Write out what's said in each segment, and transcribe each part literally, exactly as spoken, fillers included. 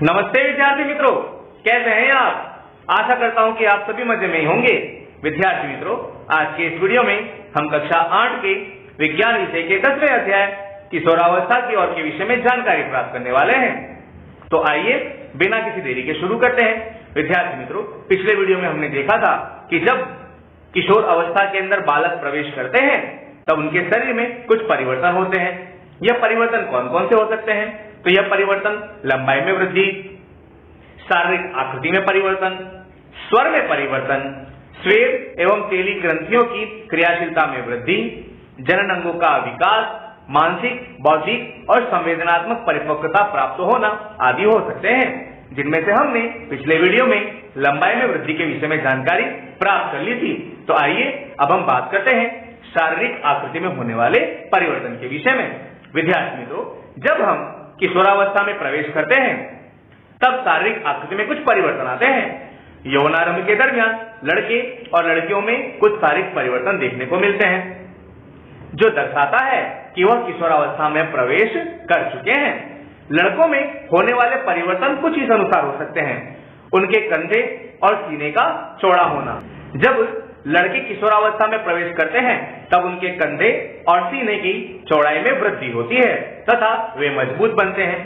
नमस्ते विद्यार्थी मित्रों, कैसे हैं आप। आशा करता हूं कि आप सभी मजे में ही होंगे। विद्यार्थी मित्रों, आज के इस वीडियो में हम कक्षा आठ के विज्ञान विषय के दसवें अध्याय किशोरावस्था की ओर के विषय में जानकारी प्राप्त करने वाले हैं। तो आइए बिना किसी देरी के शुरू करते हैं। विद्यार्थी मित्रों, पिछले वीडियो में हमने देखा था कि जब किशोर अवस्था के अंदर बालक प्रवेश करते हैं तब उनके शरीर में कुछ परिवर्तन होते हैं। यह परिवर्तन कौन कौन से हो सकते हैं? तो यह परिवर्तन लंबाई में वृद्धि, शारीरिक आकृति में परिवर्तन, स्वर में परिवर्तन, श्वेत एवं तेली ग्रंथियों की क्रियाशीलता में वृद्धि, जनन अंगों का विकास, मानसिक, बौद्धिक और संवेदनात्मक परिपक्वता प्राप्त होना आदि हो सकते हैं, जिनमें से हमने पिछले वीडियो में लंबाई में वृद्धि के विषय में जानकारी प्राप्त कर ली थी। तो आइए अब हम बात करते हैं शारीरिक आकृति में होने वाले परिवर्तन के विषय में। विद्यार्थी मित्रों, जब हम किशोरावस्था में प्रवेश करते हैं तब शारीरिक आकृति में कुछ परिवर्तन आते हैं। यौवनारंभ के दरमियान लड़के और लड़कियों में कुछ शारीरिक परिवर्तन देखने को मिलते हैं, जो दर्शाता है कि वह किशोरावस्था में प्रवेश कर चुके हैं। लड़कों में होने वाले परिवर्तन कुछ इस अनुसार हो सकते हैं। उनके कंधे और सीने का चौड़ा होना। जब लड़के किशोरावस्था में प्रवेश करते हैं तब उनके कंधे और सीने की चौड़ाई में वृद्धि होती है तथा वे मजबूत बनते हैं।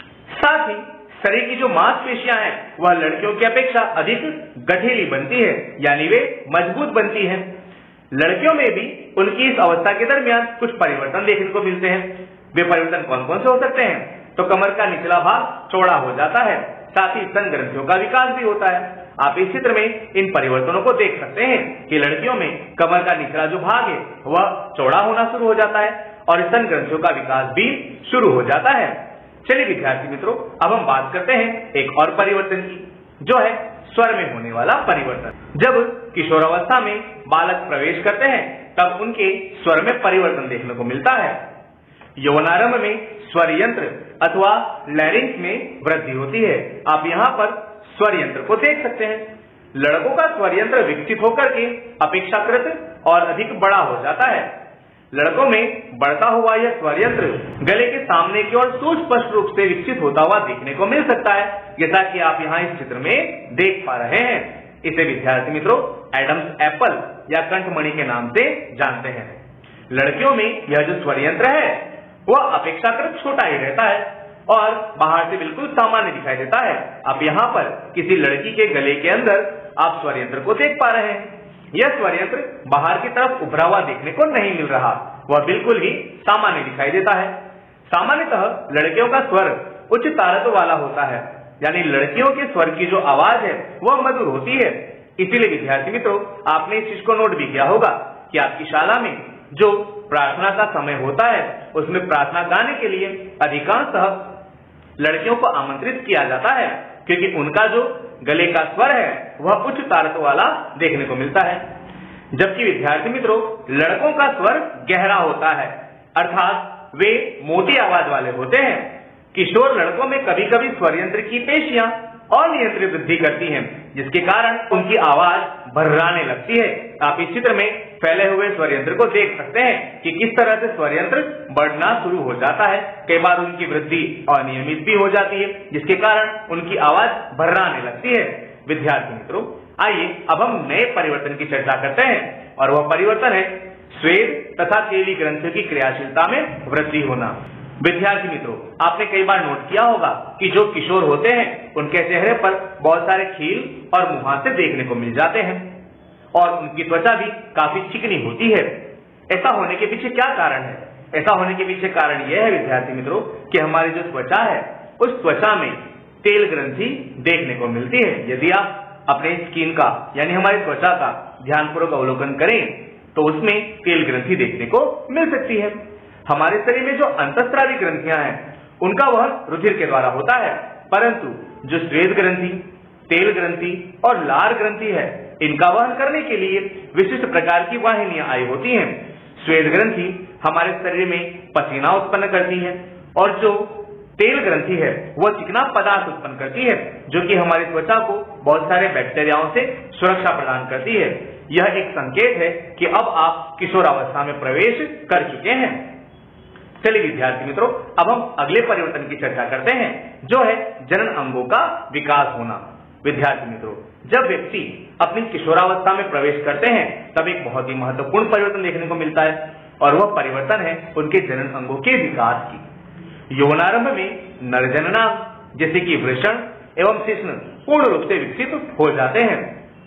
साथ ही शरीर की जो मांसपेशियां हैं वह लड़कियों की अपेक्षा अधिक गठीली बनती है, यानी वे मजबूत बनती हैं। लड़कियों में भी उनकी इस अवस्था के दरमियान कुछ परिवर्तन देखने को मिलते हैं। वे परिवर्तन कौन कौन से हो सकते हैं? तो कमर का निचला भाग चौड़ा हो जाता है, साथ ही स्तन ग्रंथियों का विकास भी होता है। आप इस चित्र में इन परिवर्तनों को देख सकते हैं कि लड़कियों में कमर का निचला जो भाग है वह चौड़ा होना शुरू हो जाता है और स्तन ग्रंथियों का विकास भी शुरू हो जाता है। चलिए विद्यार्थी मित्रों, अब हम बात करते हैं एक और परिवर्तन की, जो है स्वर में होने वाला परिवर्तन। जब किशोरावस्था में बालक प्रवेश करते हैं तब उनके स्वर में परिवर्तन देखने को मिलता है। यौवनारंभ में स्वर यंत्र अथवा लैरिंक्स में वृद्धि होती है। आप यहाँ पर स्वर यंत्र को देख सकते हैं। लड़कों का स्वर यंत्र विकसित होकर के अपेक्षाकृत और अधिक बड़ा हो जाता है। लड़कों में बढ़ता हुआ यह स्वर यंत्र गले के सामने की ओर सुस्पष्ट रूप से विकसित होता हुआ देखने को मिल सकता है, जैसा कि आप यहाँ इस चित्र में देख पा रहे हैं। इसे विद्यार्थी मित्रों एडम्स एप्पल या कंठमणि के नाम से जानते हैं। लड़कियों में यह जो स्वर यंत्र है वह अपेक्षाकृत छोटा ही रहता है और बाहर से बिल्कुल सामान्य दिखाई देता है। आप यहाँ पर किसी लड़की के गले के अंदर आप स्वर यंत्र को देख पा रहे हैं। यह स्वर यंत्र बाहर की तरफ उभरा हुआ देखने को नहीं मिल रहा, वह बिल्कुल ही सामान्य दिखाई देता है। सामान्यतः लड़कियों का स्वर उच्च तारत्व वाला होता है, यानी लड़कियों के स्वर की जो आवाज है वह मधुर होती है। इसीलिए विद्यार्थी मित्रों, आपने इस चीज को नोट भी किया होगा कि आपकी शाला में जो प्रार्थना का समय होता है उसमें प्रार्थना गाने के लिए अधिकांशतः लड़कियों को आमंत्रित किया जाता है, क्योंकि उनका जो गले का स्वर है वह उच्च तारत्व वाला देखने को मिलता है। जबकि विद्यार्थी मित्रों, लड़कों का स्वर गहरा होता है, अर्थात वे मोटी आवाज वाले होते हैं। किशोर लड़कों में कभी कभी स्वर यंत्र की पेशियां अनियंत्रित वृद्धि करती हैं, जिसके कारण उनकी आवाज भर्राने लगती है। आप इस चित्र में फैले हुए स्वर यंत्र को देख सकते हैं कि किस तरह से स्वर यंत्र बढ़ना शुरू हो जाता है। कई बार उनकी वृद्धि अनियमित भी हो जाती है, जिसके कारण उनकी आवाज भर्राने लगती है। विद्यार्थी मित्रों, आइए अब हम नए परिवर्तन की चर्चा करते हैं, और वह परिवर्तन है श्वेत तथा तेली ग्रंथियों की क्रियाशीलता में वृद्धि होना। विद्यार्थी मित्रों, आपने कई बार नोट किया होगा कि जो किशोर होते हैं उनके चेहरे पर बहुत सारे खील और मुहासे देखने को मिल जाते हैं और उनकी त्वचा भी काफी चिकनी होती है। ऐसा होने के पीछे क्या कारण है? ऐसा होने के पीछे कारण यह है विद्यार्थी मित्रों कि हमारी जो त्वचा है उस त्वचा में तेल ग्रंथि देखने को मिलती है। यदि आप अपने स्किन का यानी हमारी त्वचा का ध्यानपूर्वक अवलोकन करें तो उसमें तेल ग्रंथि देखने को मिल सकती है। हमारे शरीर में जो अंतःस्रावी ग्रंथियां हैं उनका वहन रुधिर के द्वारा होता है, परंतु जो श्वेत ग्रंथि, तेल ग्रंथि और लार ग्रंथि है इनका वहन करने के लिए विशिष्ट प्रकार की वाहिनियां आई होती हैं। श्वेत ग्रंथि हमारे शरीर में पसीना उत्पन्न करती है और जो तेल ग्रंथि है वह चिकना पदार्थ उत्पन्न करती है, जो कि हमारी त्वचा को बहुत सारे बैक्टीरियाओं से सुरक्षा प्रदान करती है। यह एक संकेत है कि अब आप किशोरावस्था में प्रवेश कर चुके हैं। चलिए विद्यार्थी मित्रों, अब हम अगले परिवर्तन की चर्चा करते हैं, जो है जनन अंगों का विकास होना। विद्यार्थी मित्रों, जब व्यक्ति अपनी किशोरावस्था में प्रवेश करते हैं तब एक बहुत ही महत्वपूर्ण परिवर्तन देखने को मिलता है, और वह परिवर्तन है उनके जनन अंगों के विकास की। यौवनारंभ में नरजननांग जैसे कि वृषण एवं शिश्न पूर्ण रूप से विकसित हो जाते हैं,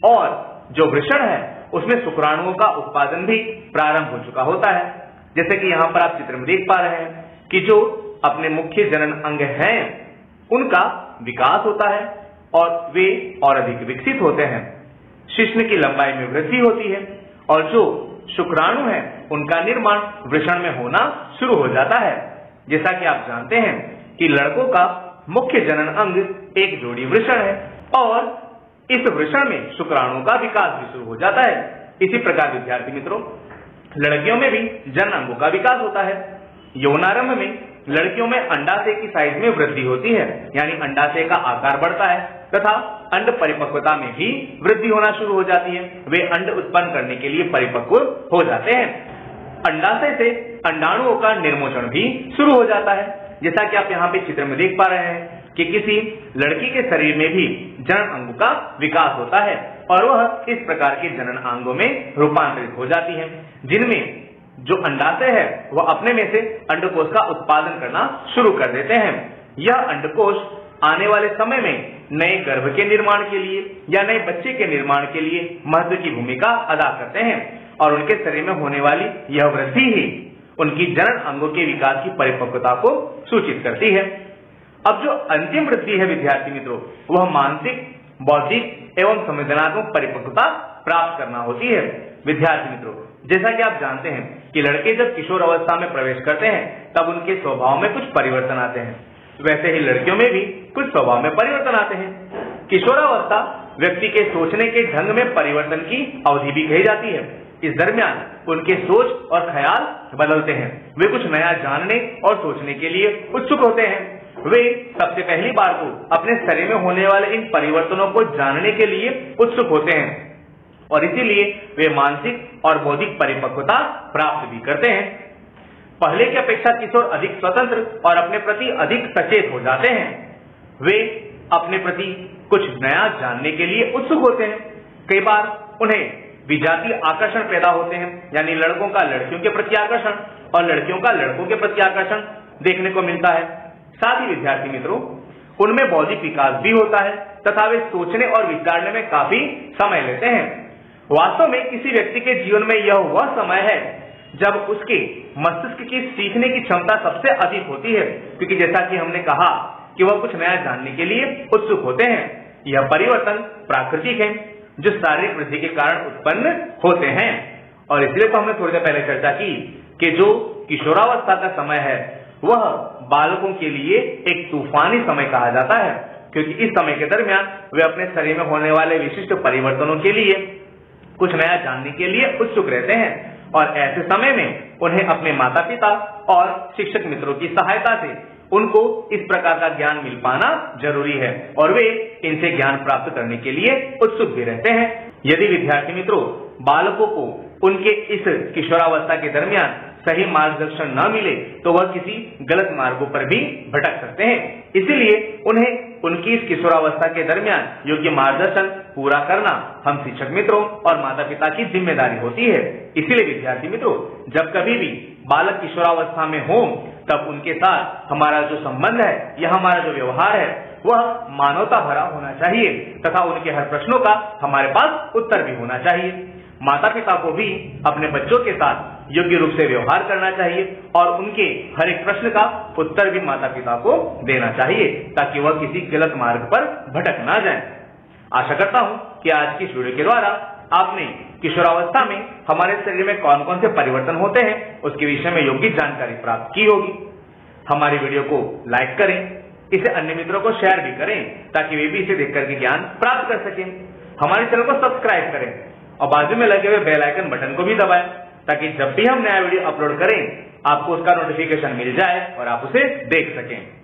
और जो वृषण है उसमें शुक्राणुओं का उत्पादन भी प्रारंभ हो चुका होता है। जैसे कि यहाँ पर आप चित्र में देख पा रहे हैं कि जो अपने मुख्य जनन अंग हैं उनका विकास होता है और वे और अधिक विकसित होते हैं। शिश्न की लंबाई में वृद्धि होती है और जो शुक्राणु है उनका निर्माण वृषण में होना शुरू हो जाता है। जैसा कि आप जानते हैं कि लड़कों का मुख्य जनन अंग एक जोड़ी वृषण है और इस वृषण में शुक्राणुओं का विकास भी शुरू हो जाता है। इसी प्रकार विद्यार्थी मित्रों, लड़कियों में भी जनन अंगों का विकास होता है। यौवनारंभ में लड़कियों में अंडाशय की साइज में वृद्धि होती है, यानी अंडाशय का आकार बढ़ता है तथा अंड परिपक्वता में भी वृद्धि होना शुरू हो जाती है। वे अंड उत्पन्न करने के लिए परिपक्व हो जाते हैं। अंडाशय से अंडाणुओं का निर्मोचन भी शुरू हो जाता है। जैसा कि आप यहाँ पे चित्र में देख पा रहे हैं कि किसी लड़की के शरीर में भी जनन अंगों का विकास होता है और वह इस प्रकार के जनन अंगों में रूपांतरित हो जाती है, जिनमें जो अंडाशय है वह अपने में से अंडकोश का उत्पादन करना शुरू कर देते हैं। यह अंडकोश आने वाले समय में नए गर्भ के निर्माण के लिए या नए बच्चे के निर्माण के लिए महत्व की भूमिका अदा करते हैं और उनके शरीर में होने वाली यह वृद्धि ही उनकी जनन अंगों के विकास की परिपक्वता को सूचित करती है। अब जो अंतिम वृद्धि है विद्यार्थी मित्रों, वह मानसिक, बौद्धिक एवं संवेदनात्मक परिपक्वता प्राप्त करना होती है। विद्यार्थी मित्रों, जैसा कि आप जानते हैं कि लड़के जब किशोर अवस्था में प्रवेश करते हैं तब उनके स्वभाव में कुछ परिवर्तन आते हैं, वैसे ही लड़कियों में भी कुछ स्वभाव में परिवर्तन आते हैं। किशोरावस्था व्यक्ति के सोचने के ढंग में परिवर्तन की अवधि भी कही जाती है। इस दरमियान उनके सोच और ख्याल बदलते हैं। वे कुछ नया जानने और सोचने के लिए उत्सुक होते हैं। वे सबसे पहली बार को अपने शरीर में होने वाले इन परिवर्तनों को जानने के लिए उत्सुक होते हैं और इसीलिए वे मानसिक और बौद्धिक परिपक्वता प्राप्त भी करते हैं। पहले की अपेक्षा किशोर अधिक स्वतंत्र और अपने प्रति अधिक सचेत हो जाते हैं। वे अपने प्रति कुछ नया जानने के लिए उत्सुक होते हैं। कई बार उन्हें विजातीय आकर्षण पैदा होते हैं, यानी लड़कों का लड़कियों के प्रति आकर्षण और लड़कियों का लड़कों के प्रति आकर्षण देखने को मिलता है। साथ ही विद्यार्थी मित्रों, उनमें बौद्धिक विकास भी होता है तथा वे सोचने और विचारने में काफी समय लेते हैं। वास्तव में किसी व्यक्ति के जीवन में यह वह समय है जब उसके मस्तिष्क की सीखने की क्षमता सबसे अधिक होती है, क्योंकि जैसा कि हमने कहा कि वह कुछ नया जानने के लिए उत्सुक होते हैं। यह परिवर्तन प्राकृतिक है जो शारीरिक वृद्धि के कारण उत्पन्न होते हैं और इसलिए तो हमने थोड़ी देर पहले चर्चा की कि जो किशोरावस्था का समय है वह बालकों के लिए एक तूफानी समय कहा जाता है, क्योंकि इस समय के दरमियान वे अपने शरीर में होने वाले विशिष्ट परिवर्तनों के लिए कुछ नया जानने के लिए उत्सुक रहते हैं और ऐसे समय में उन्हें अपने माता पिता और शिक्षक मित्रों की सहायता से उनको इस प्रकार का ज्ञान मिल पाना जरूरी है और वे इनसे ज्ञान प्राप्त करने के लिए उत्सुक भी रहते हैं। यदि विद्यार्थी मित्रों बालकों को उनके इस किशोरावस्था के दरमियान सही मार्गदर्शन न मिले तो वह किसी गलत मार्गों पर भी भटक सकते हैं। इसीलिए उन्हें उनकी इस किशोरावस्था के दरमियान योग्य मार्गदर्शन पूरा करना हम शिक्षक मित्रों और माता पिता की जिम्मेदारी होती है। इसीलिए विद्यार्थी मित्रों, जब कभी भी बालक किशोरावस्था में हो तब उनके साथ हमारा जो संबंध है या हमारा जो व्यवहार है वह मानवता भरा होना चाहिए तथा उनके हर प्रश्नों का हमारे पास उत्तर भी होना चाहिए। माता पिता को भी अपने बच्चों के साथ योग्य रूप से व्यवहार करना चाहिए और उनके हर एक प्रश्न का उत्तर भी माता पिता को देना चाहिए ताकि वह किसी गलत मार्ग पर भटक ना जाए। आशा करता हूं कि आज की इस वीडियो के द्वारा आपने किशोरावस्था में हमारे शरीर में कौन कौन से परिवर्तन होते हैं उसके विषय में योग्य जानकारी प्राप्त की होगी। हमारी वीडियो को लाइक करें, इसे अन्य मित्रों को शेयर भी करें ताकि वे भी इसे देख करके ज्ञान प्राप्त कर सकें। हमारे चैनल को सब्सक्राइब करें और बाजू में लगे हुए बेल आइकन बटन को भी दबाएं ताकि जब भी हम नया वीडियो अपलोड करें आपको उसका नोटिफिकेशन मिल जाए और आप उसे देख सकें।